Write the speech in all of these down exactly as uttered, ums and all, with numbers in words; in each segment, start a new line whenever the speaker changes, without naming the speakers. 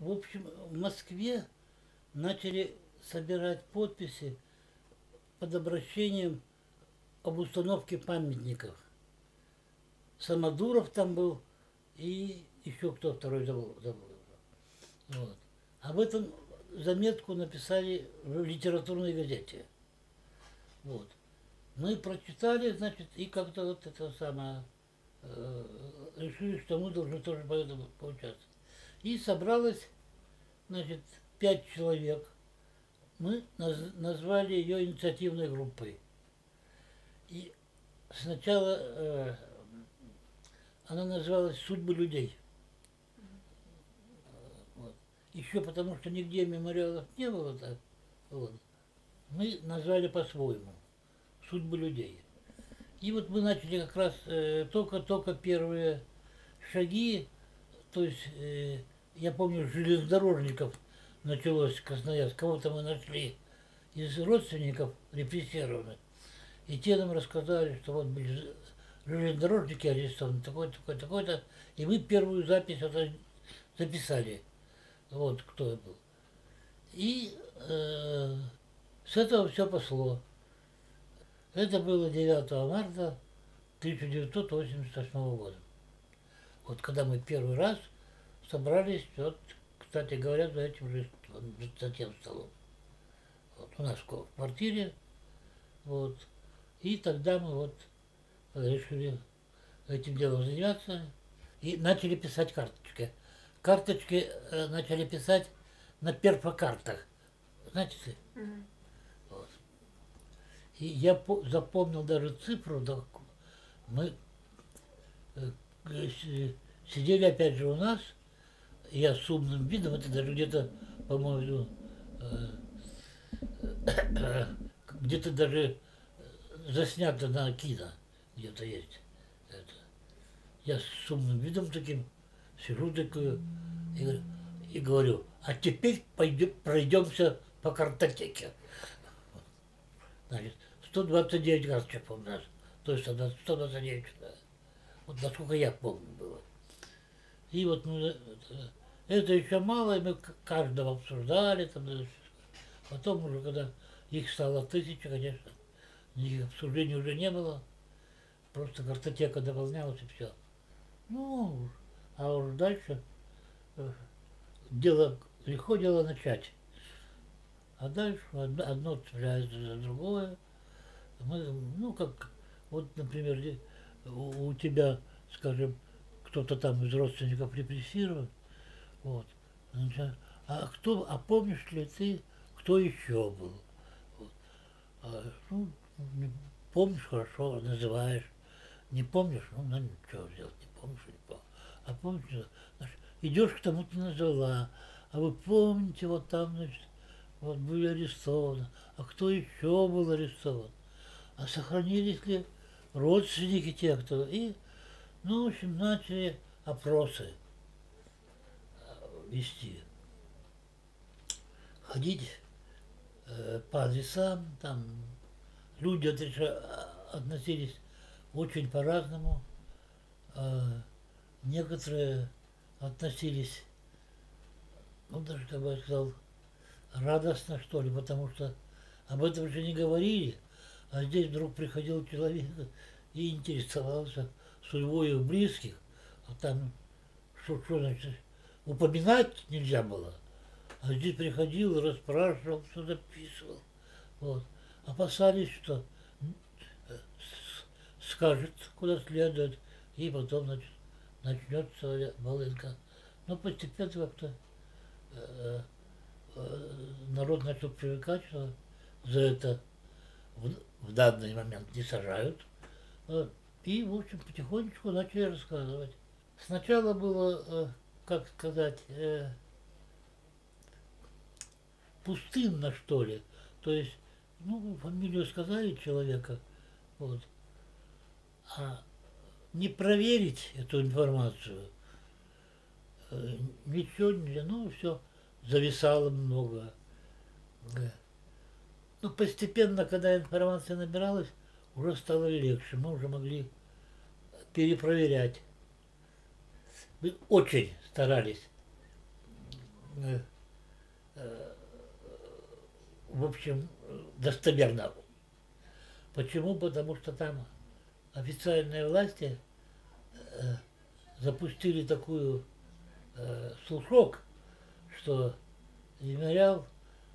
В общем, в Москве начали собирать подписи под обращением об установке памятников. Самодуров там был и еще кто второй забыл. забыл. Вот. Об этом заметку написали в литературной газете. Вот. Мы прочитали, значит, и как-то вот это самое, э, решили, что мы должны тоже по этому поучаствовать. И собралось, значит, пять человек. Мы наз, назвали ее инициативной группой. И сначала э, она называлась «Судьбы людей». Вот. Еще потому, что нигде мемориалов не было так. Вот. Мы назвали по-своему «Судьбы людей». И вот мы начали как раз э, только-только первые шаги, то есть э, я помню, железнодорожников началось Красноярск, кого-то мы нашли из родственников репрессированных, и те нам рассказали, что вот были железнодорожники арестованы, такой-то, такой-то, такой-то, и мы первую запись это записали, вот кто я был. И э, с этого все пошло. Это было девятого марта тысяча девятьсот восемьдесят восьмого года. Вот когда мы первый раз собрались, вот, кстати говоря, за этим же, за тем столом. Вот, у нас в квартире. Вот. И тогда мы вот решили этим делом заниматься и начали писать карточки. Карточки э, начали писать на перфокартах. Знаете? Mm-hmm. Вот. И я по запомнил даже цифру, да, мы э, сидели опять же у нас, я с умным видом, это даже где-то, по-моему, э, э, где-то даже заснято на кино, где-то есть. Это. Я с умным видом таким сижу такой и, и говорю, а теперь пойдем, пройдемся по картотеке. Значит, сто двадцать девять карточек у нас, то есть сто двадцать девять, вот насколько я помню было. И вот ну, это, это еще мало, и мы каждого обсуждали, там, потом уже, когда их стало тысяча, конечно, никаких обсуждений уже не было, просто картотека дополнялась и все. Ну, а уж дальше дело, легко дело начать. А дальше одно, одно цепляется за другое. Мы, ну, как, вот, например, у, у тебя, скажем, кто-то там из родственников репрессирован, вот, а кто, а помнишь ли ты, кто еще был? Вот. А, ну, не помнишь, хорошо, называешь. Не помнишь, ну, ну ничего сделать, не помнишь, не помнишь. А помнишь, значит, идешь к тому, ты назвала, а вы помните, вот там, значит, вот были арестованы, а кто еще был арестован? А сохранились ли родственники тех, кто... И, ну, в общем, начали опросы вести. Ходить э, по адресам, там люди отреша... относились очень по-разному. Э, некоторые относились, ну, даже, как бы я сказал, радостно, что ли, потому что об этом же не говорили, а здесь вдруг приходил человек и интересовался судьбой их близких, а там, что, что значит, упоминать нельзя было, а здесь приходил, расспрашивал, все записывал, вот, опасались, что скажет, куда следует, и потом, значит, начнется волынка. Но постепенно как-то э, народ начал привыкать, что за это в, в данный момент не сажают. И, в общем, потихонечку начали рассказывать. Сначала было, как сказать, пустынно, что ли. То есть, ну, фамилию сказали человека, вот, а не проверить эту информацию ничего нельзя, ну, все. Зависало много. Но постепенно, когда информация набиралась, уже стало легче. Мы уже могли перепроверять. Мы очень старались э, э, в общем, достоверно. Почему? Потому что там официальные власти э, запустили такую э, слушок, что мемориал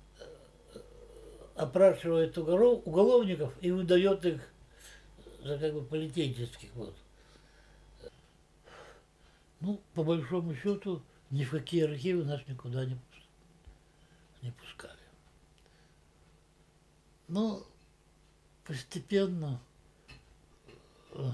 опрашивает уголов, уголовников и выдает их за как бы политических. Вот. Ну, по большому счету, ни в какие архивы нас никуда не, не пускали. Но постепенно э,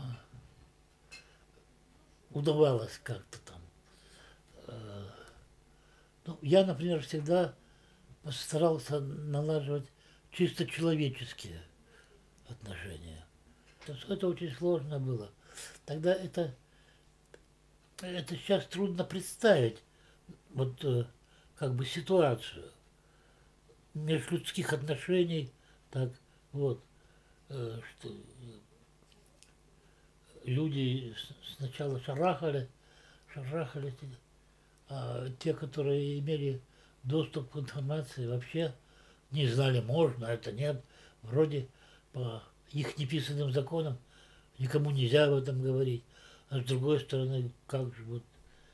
удавалось как-то там. Э, ну, я, например, всегда постарался налаживать чисто человеческие отношения. Это очень сложно было. Тогда это, это сейчас трудно представить, вот э, как бы ситуацию межлюдских отношений, так вот, э, что люди сначала шарахали, шарахали, а те, которые имели доступ к информации, вообще не знали, можно, это нет. Вроде по их неписанным законам никому нельзя об этом говорить. А с другой стороны, как же вот.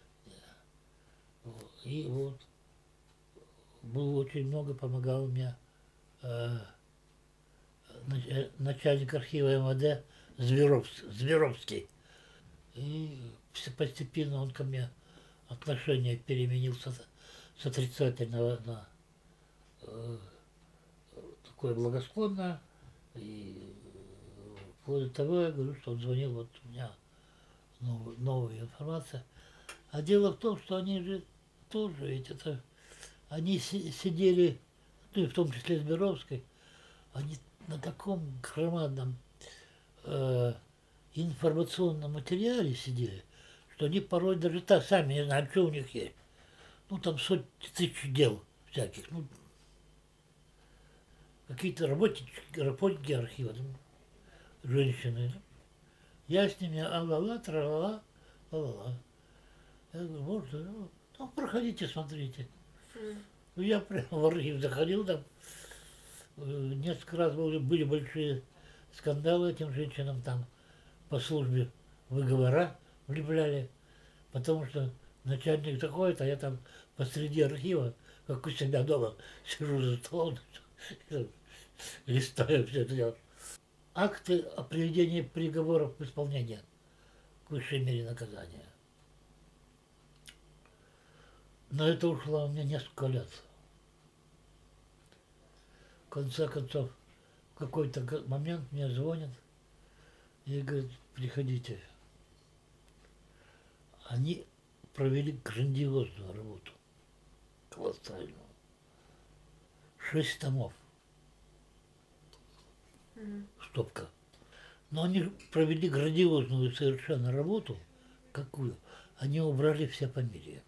И вот было очень много, помогал мне э, начальник архива МВД Зверовский, Зверовский. И постепенно он ко мне отношение переменился с отрицательного на э, такое благосклонное. И после того я говорю, что он звонил, вот у меня новая, новая информация. А дело в том, что они же тоже, ведь это, они сидели, ну и в том числе Сберовской, они на таком громадном э, информационном материале сидели, что они порой даже так сами не знают, что у них есть. Ну там сотни тысяч дел всяких, ну какие-то работники, работники архива, ну, женщины. Я с ними а-ла-ла, тра-ла-ла, ла-ла-ла. Я говорю, можно, ну, ну проходите, смотрите. Mm. Я прямо в архив заходил, там несколько раз были, были большие скандалы этим женщинам, там по службе выговора влепляли, потому что начальник заходит, а я там посреди архива, как у себя дома, сижу за столом, листаю все это дело. Акты о приведении приговоров в исполнение к высшей мере наказания. Но это ушло у меня несколько лет. В конце концов, в какой-то момент мне звонят и говорят, приходите. Они провели грандиозную работу, колоссальную. Шесть томов. Mm-hmm. Стопка. Но они провели грандиозную совершенно работу. Какую? Они убрали все фамилии.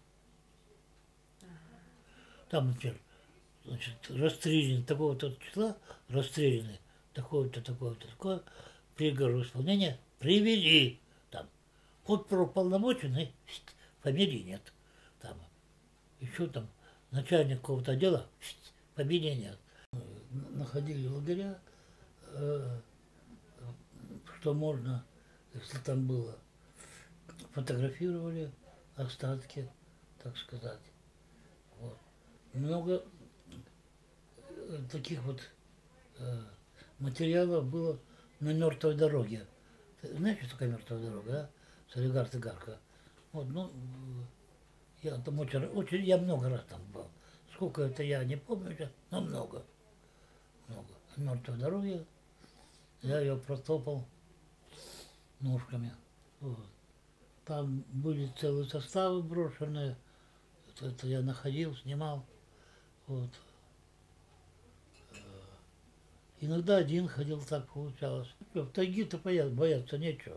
Там, например, значит, расстрелян такого-то числа, расстреляны такого-то, такого-то, такого, приговор исполнения привели. Там, оперуполномоченный, фамилии нет. Там, еще там, начальник какого-то отдела, фамилии нет. Находили лагеря, э, что можно, если там было, фотографировали остатки, так сказать. Вот. Много таких вот э, материалов было на мертвой дороге. Знаешь, что такое мертвая дорога, да? Солигар Цигарка. Вот, ну, я там очень, очень, я много раз там был. Сколько это я не помню сейчас, но много. Много. Мертвой дороги. Я ее протопал ножками. Вот. Там были целые составы брошенные. Это, это я находил, снимал. Вот. Иногда один ходил, так получалось. В тайге-то бояться, бояться нечего.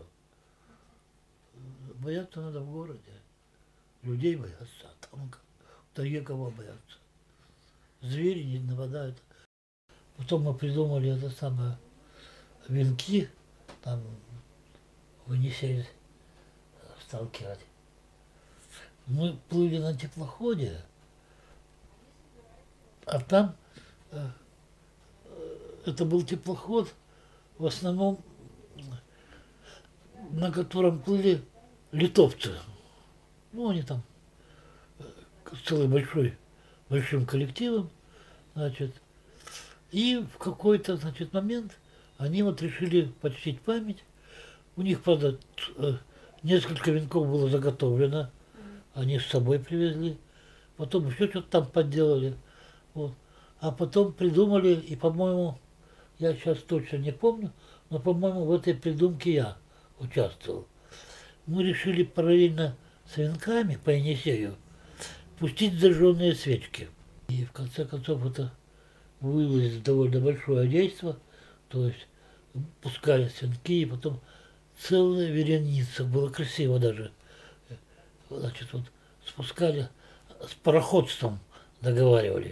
Бояться надо в городе. Людей боятся, а там в тайге кого боятся. Звери не нападают. Потом мы придумали это самое венки, там в Енисей сталкивать. Мы плыли на теплоходе, А там э, это был теплоход, в основном на котором плыли литовцы. Ну, они там э, целый большой, большим коллективом, значит. И в какой-то, значит, момент они вот решили почтить память. У них, правда, т- э, несколько венков было заготовлено, они с собой привезли. Потом еще что-то там подделали. Вот. А потом придумали, и, по-моему, я сейчас точно не помню, но, по-моему, в этой придумке я участвовал. Мы решили параллельно с венками по Енисею пустить зажженные свечки. И в конце концов это вылилось в довольно большое действо, то есть пускали венки, и потом целая вереница, было красиво даже. Значит, вот спускали, с пароходством договаривались.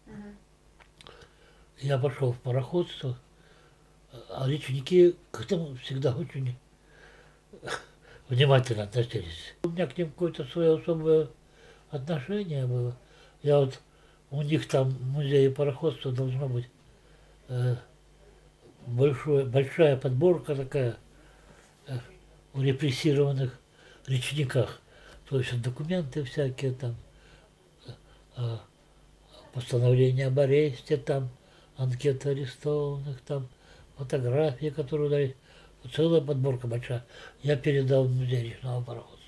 Я пошел в пароходство, а речники к этому всегда очень внимательно относились. У меня к ним какое-то свое особое отношение было. Я вот, у них там в музее пароходства должно быть э, большое, большая подборка такая э, о репрессированных речниках. То есть документы всякие там, э, постановление об аресте, там, анкеты арестованных, там, фотографии, которые дали. Целая подборка большая. Я передал в музей речного пароходства.